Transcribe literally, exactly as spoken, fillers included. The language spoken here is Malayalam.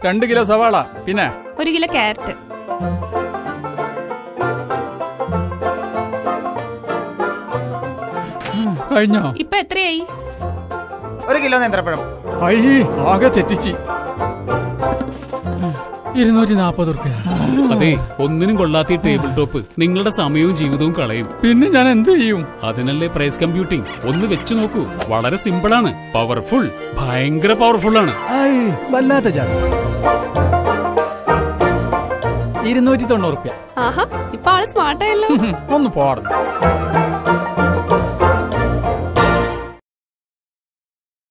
രണ്ട് കിലോ സവാള, പിന്നെ ഒരു കിലോ ക്യാരറ്റ്. കഴിഞ്ഞോ? ഇപ്പൊ എത്രയായി? ഒരു കിലോ നേന്ത്രപ്പഴം. അയ്യേ, ആകെ തെറ്റിച്ച്. ഇരുന്നൂറ്റി നാപ്പത് റുപ്യ. അതെ, ഒന്നിനും കൊള്ളാത്ത ടേബിൾ ടോപ്പ് നിങ്ങളുടെ സമയവും ജീവിതവും കളയും. പിന്നെ ഞാൻ എന്ത് ചെയ്യും? അതിനല്ലേ പ്രൈസ് കമ്പ്യൂട്ടിംഗ്. ഒന്ന് വെച്ചു നോക്കൂ. വളരെ സിമ്പിൾ ആണ്, പവർഫുൾ, ഭയങ്കര പവർഫുൾ ആണ്. വല്ലാത്ത ജാതി. ഇരുന്നൂറ്റി തൊണ്ണൂറ് റുപ്യ. ആഹാ, ഇപ്പൊ ആള് സ്മാർട്ടായല്ലോ. ഒന്ന് പോടുന്നു.